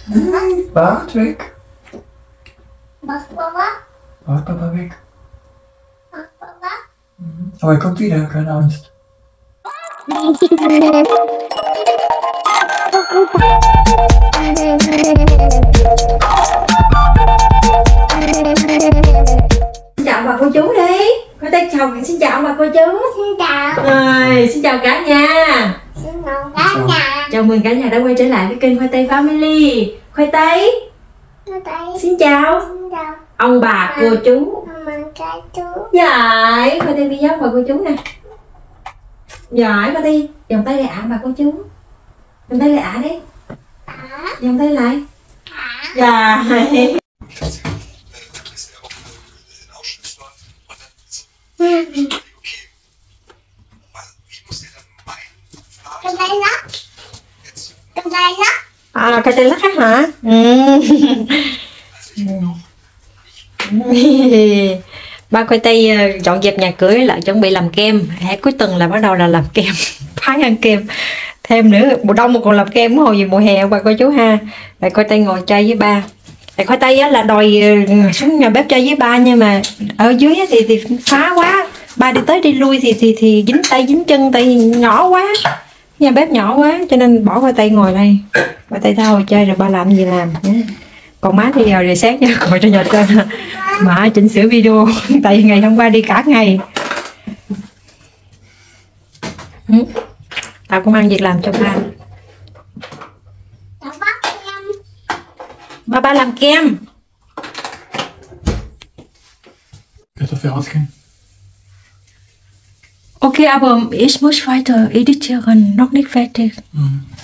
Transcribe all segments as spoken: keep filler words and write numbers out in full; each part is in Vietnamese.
Bart weg. Mach Papa. Bart Papa weg. Mach Papa. Aber er kommt wieder, keine Angst. Xin chào bà cô chú đi. Khoai tây chào, xin chào bà cô chú. Xin chào. Rồi, xin chào cả nhà. Xin chào cả nhà. Chào mừng cả nhà đã quay trở lại với kênh Khoai Tây Family. Khoai tây. Khoai tây. Xin chào. Xin chào. Ông bà cô chú. Ông bà chú. Giỏi, Khoai tây đi giáo bà cô chú nè. Giỏi, Khoai tây vòng tay lại ạ bà cô chú. Vòng tay lại ạ đi. Vòng tay lại. Giỏi. Cái tay lắc. Cái tay lắc. À, cái tay lắc hả? Ba Khoai tây dọn dẹp nhà cửa lại chuẩn bị làm kem. Hè cuối tuần là bắt đầu là làm kem. Phái ăn kem. Thêm nữa, mùa đông mà còn làm kem hồi gì mùa hè bà cô chú ha. Rồi Khoai tây ngồi chơi với ba. Rồi Khoai tây á, là đòi xuống nhà bếp chơi với ba, nhưng mà ở dưới thì thì phá quá. Ba đi tới đi lui thì thì thì dính tay dính chân, tay nhỏ quá. Nhà bếp nhỏ quá cho nên bỏ Khoai tây ngồi đây. Khoai tây thôi chơi rồi ba làm gì làm. Còn má thì giờ sáng nha, ngồi cho nhật trên má chỉnh sửa video. Tại vì ngày hôm qua đi cả ngày. Tao cũng ăn việc làm cho ba. Ba ba làm kem. Wird dafür ausgehen. Okay, aber ich muss weiter editieren, noch nicht fertig. Ừ.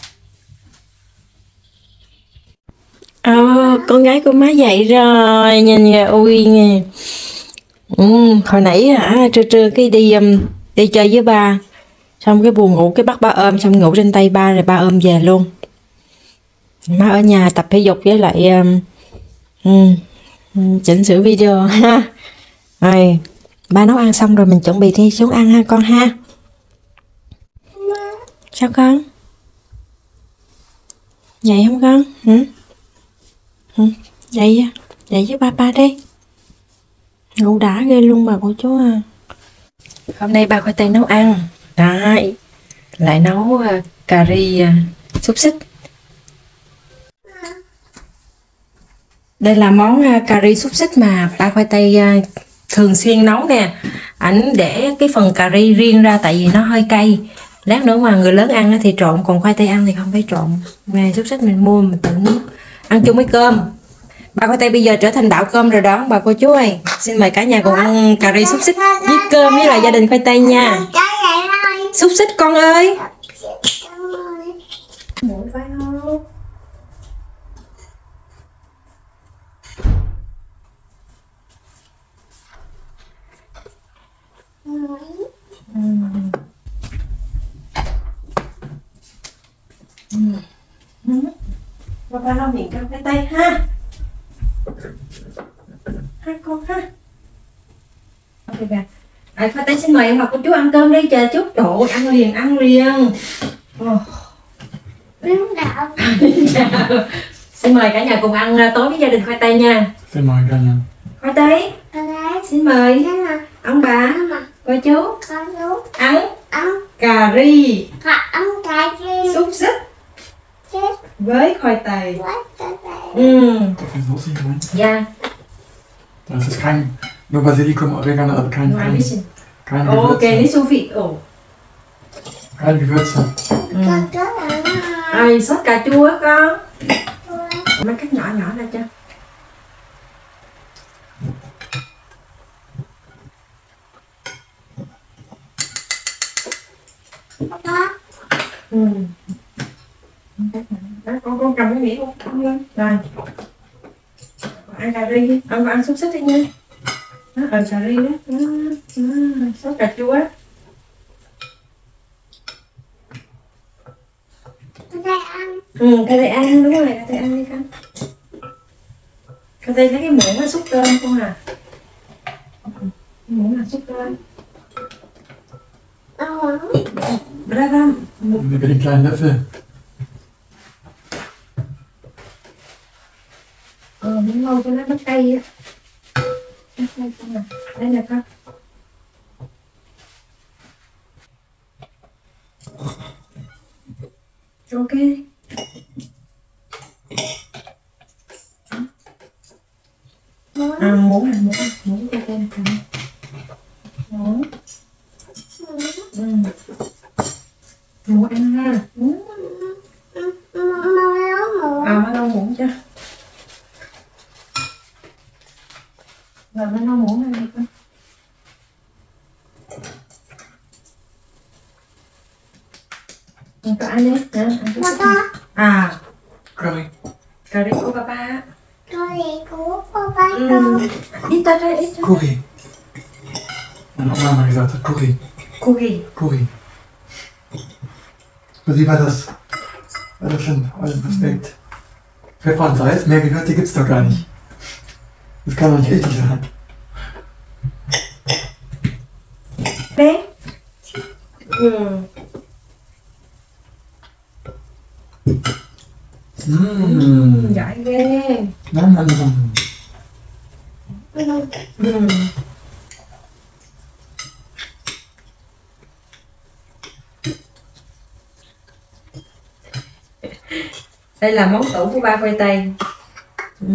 Ờ, con gái của má dậy rồi, nhìn kìa, ui nè. Ừ, hồi nãy hả, trưa trưa cái đi um, đi chơi với ba, xong cái buồn ngủ cái bắt ba ôm, xong ngủ trên tay ba rồi ba ôm về luôn. Má ở nhà tập thể dục với lại um, um, chỉnh sửa video ha. Rồi, ba nấu ăn xong rồi mình chuẩn bị đi xuống ăn ha con ha. Sao con? Vậy không con? Ừ? Ừ, dậy dậy với ba ba đi. Ngủ đã ghê luôn bà cô chú à. Hôm nay ba Khoai tây nấu ăn. Đấy, lại nấu uh, cà ri uh, xúc xích. Đây là món uh, cà ri xúc xích mà ba Khoai tây uh, thường xuyên nấu nè. Ảnh để cái phần cà ri riêng ra tại vì nó hơi cay. Lát nữa mà người lớn ăn thì trộn, còn Khoai tây ăn thì không phải trộn. Về xúc xích mình mua mình tự nấu ăn chung với cơm. Ba Khoai tây bây giờ trở thành đạo cơm rồi đó bà cô chú ơi. Xin mời cả nhà cùng ăn cà ri xúc xích với cơm với lại gia đình Khoai tây nha. Xúc xích con ơi. Mũi phải không? Ừ. Ừ. Ừ. Ba ba lau miệng con Khoai tây ha. Ha con ha. Ok kìa. Rồi Khoai tây xin mời em bà cô chú ăn cơm đi, chờ chút. Trời ơi, ăn liền ăn liền. Oh. Xin mời cả nhà cùng ăn tối với gia đình Khoai tây nha. Xin mời cả nhà. Khoai tây. Xin mời ông bà, cô chú ăn cà ri xúc xích với khoai tây. Ừ. Ja. Das ist kein, nur Basilikum, Oregano, aber kein, Nur ein kein, bisschen. keine Okay, Gewürze. nicht so viel. Oh. Keine Gewürze. Ừ. Rồi, sốt cà chua con. Mấy cắt nhỏ nhỏ ra cho. Ừ. Đó, con con cầm cái đĩa luôn. Rồi. Ăn cà ri đi, ăn ăn xúc xích đi nha. Đó, ờ cà ri đó. Đó, đó. Sốt cà chua. Ừ, cái này ăn đúng rồi, cái này ăn đi con. Cái đây lấy cái muỗng nó xúc cơm con à. Muỗng là xúc cơm. Ra ra. Mit dem kleinen Löffel. Ờ, muốn ngâu cho nó bắt tay á. Bắt tay con nè. Đây nè con. Ok. À, muốn nè, muốn, muốn cho tên con. Muốn. Ừ. Muốn ăn ha. Muốn. À, má đâu muốn chứ. Rồi má đâu muốn ăn đi con. Có ăn đấy, hả? Papa. À, Curry. curry của papa. Curry của papa. Ừ. Ít ta ra, ít ta. Curry. Meine Oma hat mal gesagt, hat Curry. Curry. Curry. Für sie war das, war das schon alles Respekt. Pfeffer und Salz, mehr Gewürze gibt's doch gar nicht. Das kann doch nicht richtig sein. Bé. Ừ. Mmh. Giỏi ghê. Nam nam nam. Ừ. Đây là món tủ của ba khoai tây. Ừ.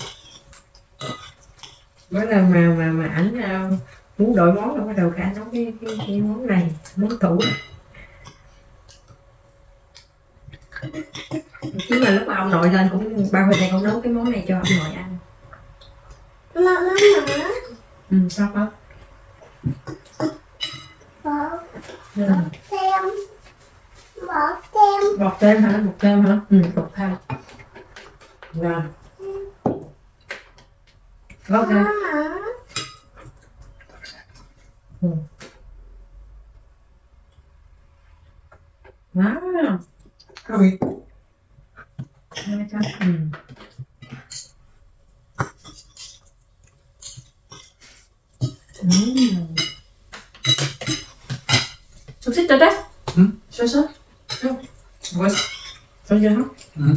Mỗi lần mà mà mà ảnh uh, muốn đổi món là bắt đầu cả nấu cái, cái, cái món này, món tủ. Chứ mà lúc mà ông nội lên cũng ba khoai tây cũng nấu cái món này cho ông nội ăn. Mama, mama. Ừ, sao không? Bỏ Ừ. thêm. Bỏ thêm. Bột thêm hả? Bột thêm hả? Ừ, bột thêm. Rồi. Bột thêm. Mama. Ừ. Wow. Curry. Hai trăm. Ừ. Mm. Xúc xích rồi đấy. Ừ. Sôi sốt. Ủa? Sôi chưa hả? Mhm.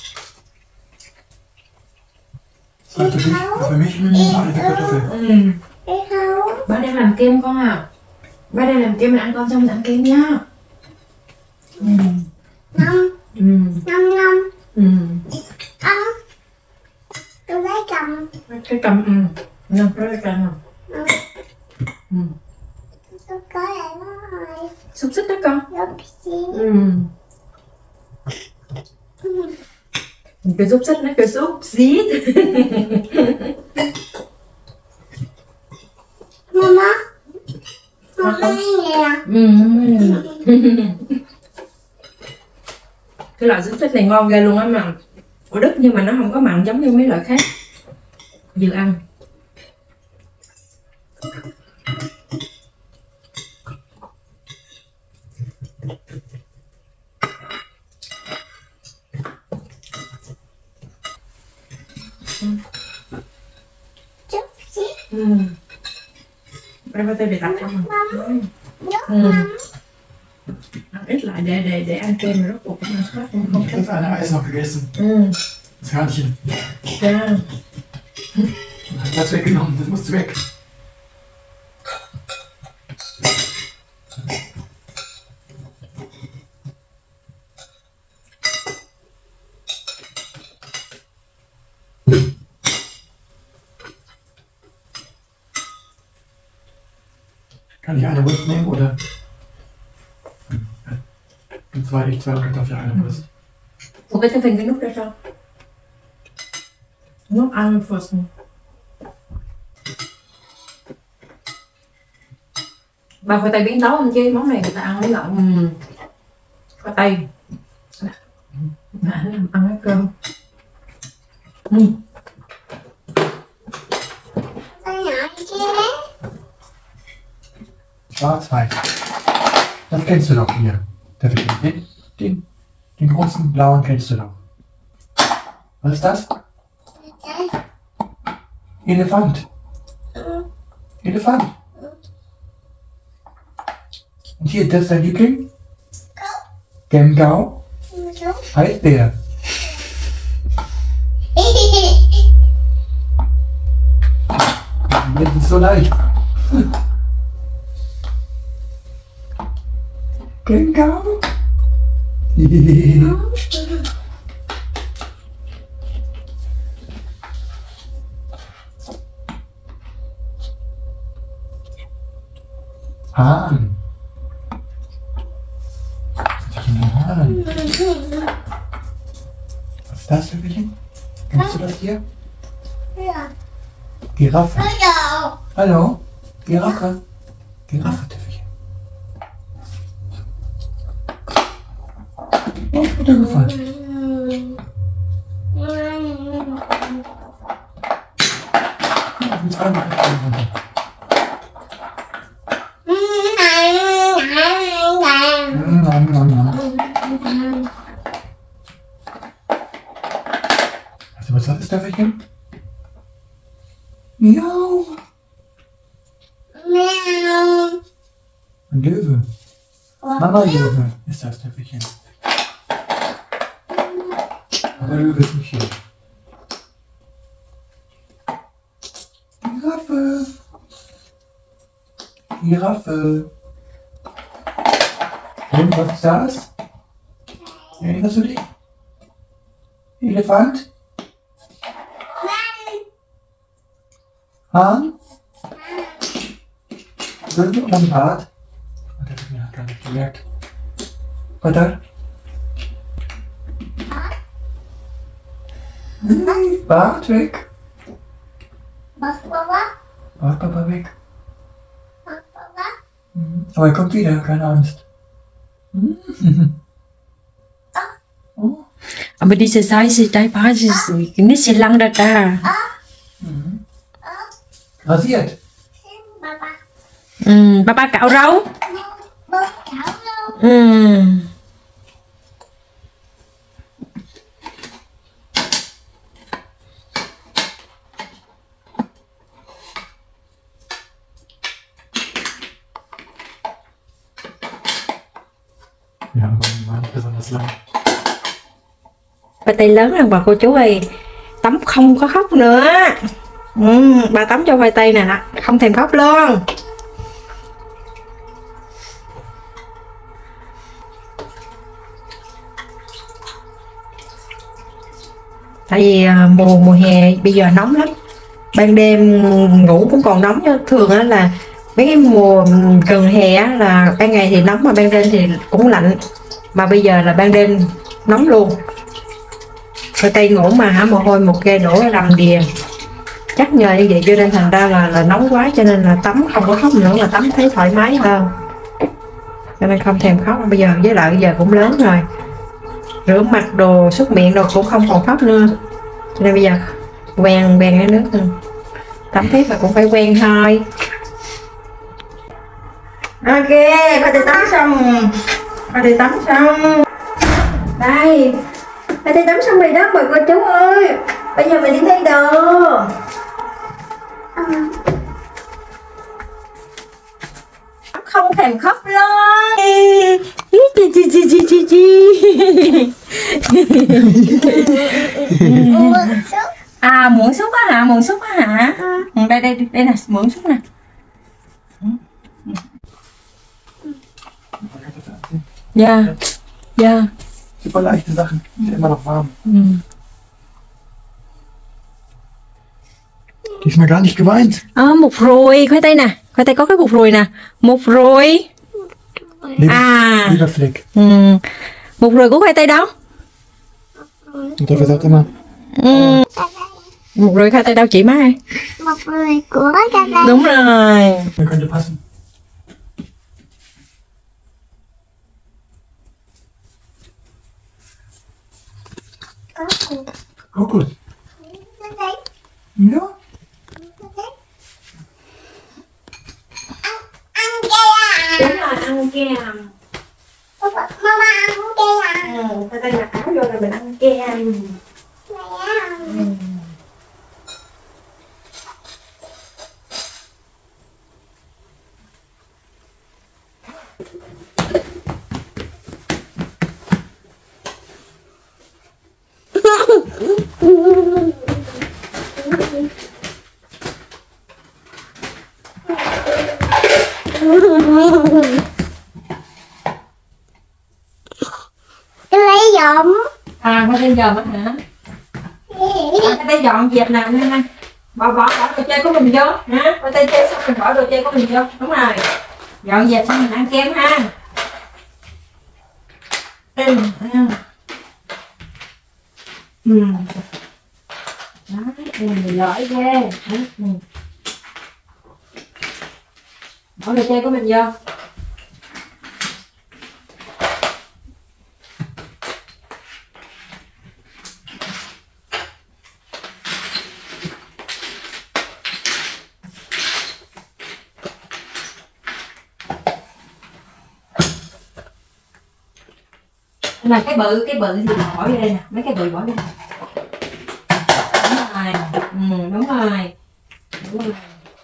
Das für mich, für mich mm, eine Kartoffel. Ừ. Đi không? Ba đang làm kem con à? Ba đang làm kem, mình ăn con xong mình ăn kem nha. Ừ. Năm. Ừ. Năm năm. Ừ. Ăn. Tôi lấy cầm. Cái cầm, ừ. Nè, cái cầm à. Ừ. Ừ. Tôi có lại nó rồi. Xúc xích đó con. Lúc xin. Ừ. Cái xúc xích nó cái xúc xít. Mama. Mama nè. Ừ. Cái loại xúc xích này ngon ghê luôn á, mà của Đức nhưng mà nó không có mặn giống như mấy loại khác. Vừa ăn. Chút xíu. Ừ. Đây phải để đặt cho mình. Nước Ừ. mắm. Ăn ít lại để để để ăn kem rồi rốt cuộc cũng ăn hết không không Ich habe eine Eis noch gegessen. Ừ. Das Hörnchen. Ja. Das weggenommen, das musste weg. Kann ich eine Wurst nehmen oder? Und zwei, ich zwei Kartoffeln, eine Wurst. Ủa cái phần cái nút ra sao? Nút ăn first. Bà khoai tây biến tấu không chứ món này người ta ăn với lại um, khoai tây. Mà ăn ăn cái cơm. Ừ. Tôi nhỏ chứ. Schwarzweiß. Das kennst du doch hier. Der den, den, den großen blauen kennst du doch. Was ist das? Elefant. Ừ. Elefant. Und hier, das ist dein Liebling? Gemgau. Ừ. Eisbär. Nicht so leicht. Genau. Hahn. Hahn. Was ist das für ein? Kennst du das hier? Ja. Giraffe. Hallo. Hallo? Giraffe. Giraffe, Töffelchen. Oh, runtergefallen. Ja, mit zweimal runter. Nom, nom, nom. Weißt du, was das ist, Töffelchen? Miau. Miau. Ein Löwe. Mama Löwe ist das, Töffelchen. Aber Löwe ist nicht hier. Giraffe. Giraffe. Und was ist das? Erinnerst du dich? Elefant? Hahn? Löwe oder ein Bart? Oh, der hat gar nicht gemerkt. Weiter. Nein, Bart weg. Was, Papa? Bart, Papa weg. Was, Papa? Mhm. Aber er kommt wieder, keine Angst. Mhm. Oh. Aber diese Seite, dein Bart ist nicht so lang da da. Mhm. Rasiert. Papa. Ừ, ba ba cạo râu. Bố cháu đâu? Ừ. Ja, aber war nicht besonders lang. Ba tay lớn rồi bà cô chú ơi, tắm không có khóc nữa. Ừ, bà tắm cho khoai tây nè nè, không thèm khóc luôn. Tại vì mùa mùa hè bây giờ nóng lắm, ban đêm ngủ cũng còn nóng chứ. Thường á là mấy cái mùa gần hè á là ban ngày thì nóng mà ban đêm thì cũng lạnh, mà bây giờ là ban đêm nóng luôn. Khoai tây ngủ mà hả, mồ hôi một ghê đổ rầm đìa. Chắc nhờ như vậy cho nên thành ra là là nóng quá, cho nên là tắm không có khóc nữa, mà tắm thấy thoải mái hơn, cho nên không thèm khóc. Bây giờ với lại bây giờ cũng lớn rồi, rửa mặt đồ súc miệng đồ cũng không còn khóc nữa, cho nên bây giờ quen quen cái nước nữa. Tắm tiếp mà cũng phải quen thôi. Ok, khoai tây tắm xong, khoai tây tắm xong đây, khoai tây tắm xong rồi đó mời cô chú ơi. Bây giờ mình đi thay đồ. Không thèm khóc luôn. Chi chi chi chi chi chi. À muỗng xúc á hả, muỗng xúc á hả? Ừ, đây đây đây nè, muỗng xúc nè. Ja, ja. Super leichte Sachen, ist immer noch warm. Ừ. Diesmal gar nicht geweint. À, một ruồi, khoai tây nè, khoai tây có cái bột ruồi nè, một ruồi. Leber, À, Leberfleck. ừ. Một ruồi của khoai tây đâu? Und dafür sagt immer, Ừ. Một ruồi khoai tây đâu chị má ơi? Một người của cha đây. Đúng rồi. mir könnte passen. Có cục. Kokos. Cái đấy. Ja. Cái đấy. Ăn, ăn kem. Đúng rồi, ăn kem. Papa, mama ăn kem. Ừ, khoai tây mặc áo vô rồi mình ăn kem. Mẹ ăn. dọn. À Khoai tây dòm á hả? À, Khoai tây dọn dẹp nào nè nè. Bỏ bỏ bỏ đồ chơi của mình vô hả? Khoai tây chơi xong mình bỏ đồ chơi của mình vô. Đúng rồi. Dọn dẹp xong mình ăn kem ha. Ừ. Ừ. Đấy, mình giỏi ghê. Ừ. Bỏ đồ chơi của mình vô. Là cái bự cái bự thì bỏ vô đây nè, mấy cái bự bỏ vô đây. Đúng rồi, ừ, đúng rồi, đúng rồi.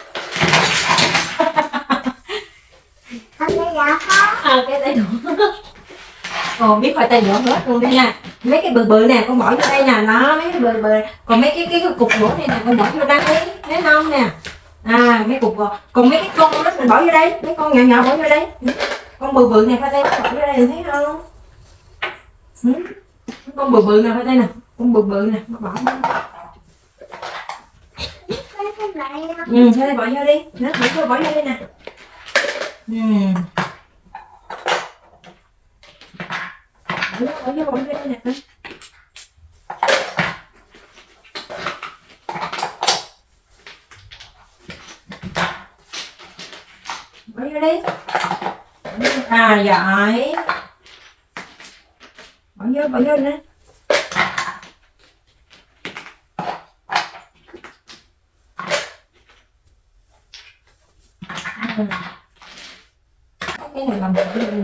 Không có dọn không? À, cái tay đũa. Ồ, biết khoai tây đũa hết luôn đây nha. Mấy cái bự bự nè con bỏ vô đây nè, đó mấy cái bự bự. Còn mấy cái cái, cái cục đũa này nè con bỏ vô đây, thấy không nè. À mấy cục, còn mấy cái con đó mình bỏ vô đây, mấy con nhỏ nhỏ bỏ vô đây. Con bự bự này khoai tây bỏ vô đây thấy không? Ừ. Con bự bự nè khoai tây nè, con bự bự nè, bỏ. Ừ, thôi bỏ vô đi, nó bỏ vô bỏ vô đây nè. Ừ. Bỏ vô bỏ vô bỏ vô đây nè. Bỏ vô đi. À giỏi. Bỏ vô bỏ vô nè. Cái này làm mình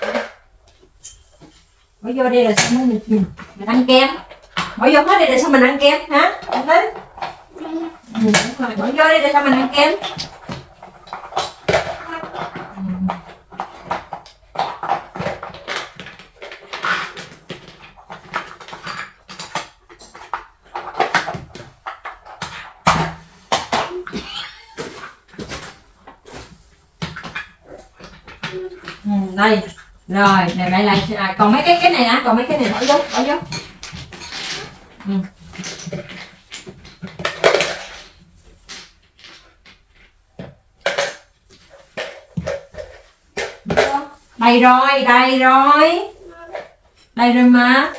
bỏ vô đây là sao mình mình ăn kem, bỏ vô hết đây là sao mình ăn kem hả? Ăn hết. Ừ, đúng rồi. Bỏ vô đây là sao mình ăn kem. Ừ, đây rồi này lại lại à, còn mấy cái cái này nè, còn mấy cái này bỏ vô bỏ vô. Ừ. Đây rồi đây rồi đây rồi mà.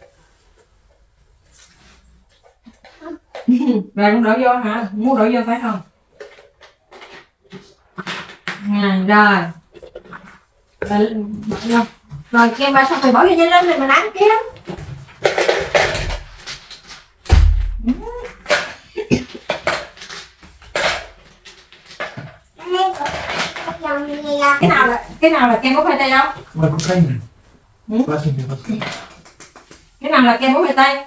Rồi con đổ vô hả? Muốn đổ vô phải không? À, rồi rồi, rồi, rồi kem ba xong rồi bỏ vô nhanh lên mình ăn kem. Cái nào là cái nào là kem có khoai tây đâu? Mà có canh này. Ừ? Ba xin được canh. Cái nào là kem có khoai tây?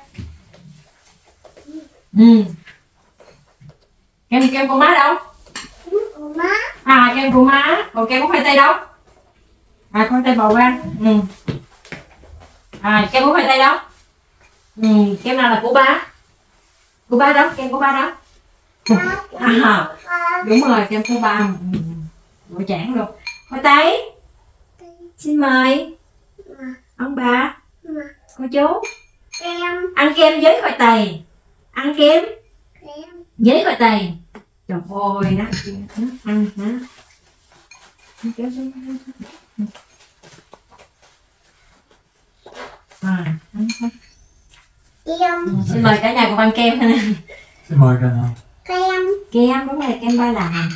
Ừ. Kem kem của má đâu? Của má. À kem của má, còn kem có khoai tây đâu? À khoai tây bò ra. Ừ. À kem có khoai tây đâu? Ừ, kem nào là của ba? Của ba đâu? Kem của ba đâu? À, đúng rồi, kem của ba. Ừ. Bộ chản luôn. Khoai tây. Xin mời. Ông bà. Cô chú. Kem. Ăn kem với khoai tây. Ăn kem Kem. với khoai tây. Trời ơi, nó ăn hả? À, ăn thôi. Kem. Xin mời cả nhà cùng ăn kem nè. Xin mời cả nào. Kem. Kem, đúng rồi, kem ba làm.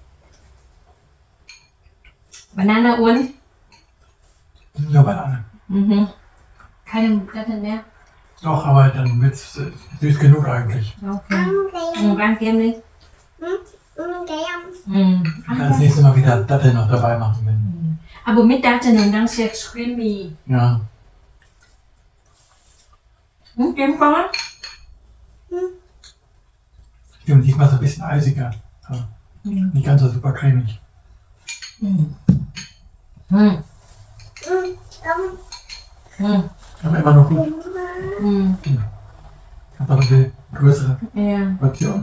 Banana uống. Ja, Banane. Mhm. Keine Blätter mehr. Doch, aber dann wird es süß genug eigentlich. Okay. Ăn kem. Ừ, ăn kem đi. Ừ, ừ, kem. Ừ. Ich kann das nächste Mal wieder Datteln noch dabei machen. Wenn... Aber mit Datteln und dann sehr creamy. Ja. Hm, kem có. Stimmt, diesmal so ein bisschen eisiger. Aber Mhm. nicht ganz so super cremig. Ừ. Ừ. Ừ, không. Ừ. Aber immer noch gut. Ừ. Ich habe aber eine größere Yeah. Portion.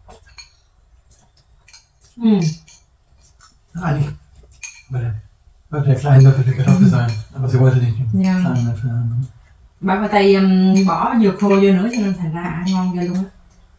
Ừ. Eigentlich. Warte. Wird der kleine Löffel für Kartoffel sein, aber sie wollte nicht den Ja. kleinen Löffel haben. Bà khoai tây um, bỏ dừa khô vô nữa cho nên thành ra ăn ngon ghê luôn á.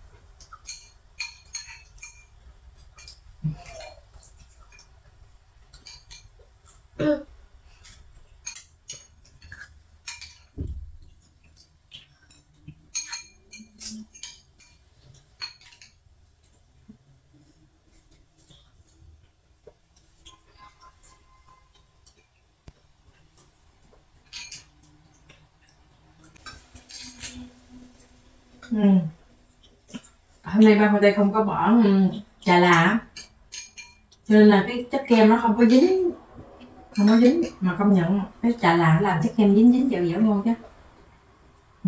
Ừ. Hôm nay ba khoai tây không có bỏ um, chà là cho nên là cái chất kem nó không có dính, không có dính, mà công nhận cái chà là nó làm chất kem dính dính dẻo dẻo ngon chứ. Ừ.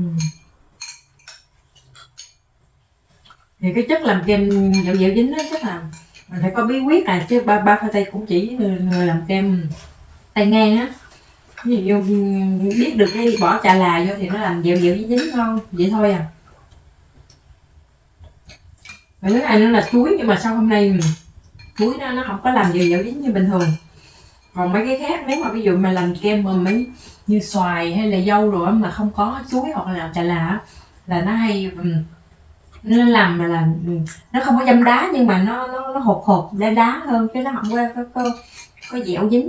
Thì cái chất làm kem dẻo dẻo dính đó chắc là mình phải có bí quyết à, chứ ba ba khoai tây cũng chỉ người, người làm kem tay ngang á, ví dụ biết được cái bỏ chà là vô thì nó làm dẻo dẻo dính dính ngon vậy thôi à. Và thứ hai nữa là chuối, nhưng mà sau hôm nay chuối nó nó không có làm dẻo dẻo dính như bình thường. Còn mấy cái khác nếu mà ví dụ mà làm kem mà mấy như xoài hay là dâu rồi mà không có chuối hoặc là chà là là nó hay nó làm mà là nó không có dăm đá, nhưng mà nó nó nó hột hột đá đá hơn, chứ nó không có có có, có dẻo dính.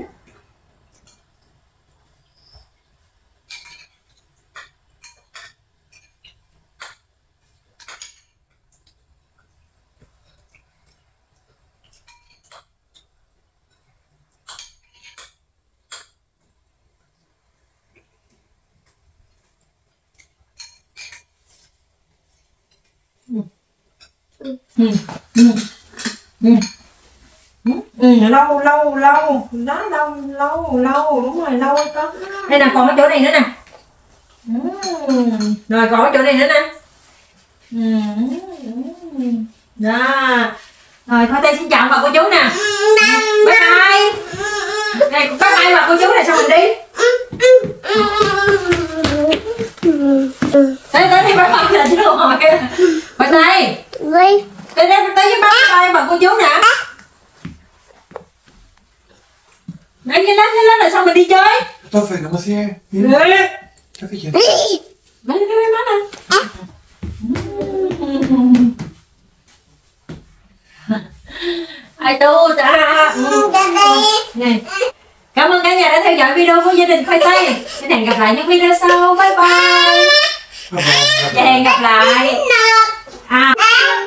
Ừ. Ừ. Ừ. Ừ. Ừ. Ừ. lâu lâu lâu đó, lâu lâu lâu đúng rồi, lâu có đây nè, còn ở chỗ này nữa nè. Ừ. Rồi còn ở chỗ này nữa nè. Ừ. Đó. Rồi khoai tây xin chào bà cô chú nè. Bye bye. Này bye bye bà cô chú này, xong mình đi. Tới tới đi bye bye là chứ rồi. Khoai tây. Đi. Tới đây tới với bye bye bà cô chú nè. Đấy cái lát cái lát là xong mình đi chơi. Kartoffel, du musst hier hin. Đấy. Kartoffelchen. Mấy cái mấy mắt nè. Ai tu ta. Này. Cảm ơn cả nhà đã theo dõi video của gia đình khoai tây. Xin hẹn gặp lại những video sau. Bye bye. Và hẹn gặp lại. À.